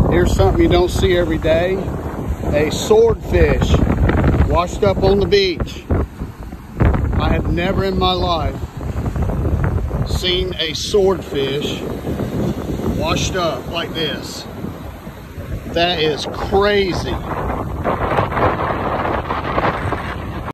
Here's something you don't see every day. A swordfish washed up on the beach. I have never in my life seen a swordfish washed up like this. That is crazy.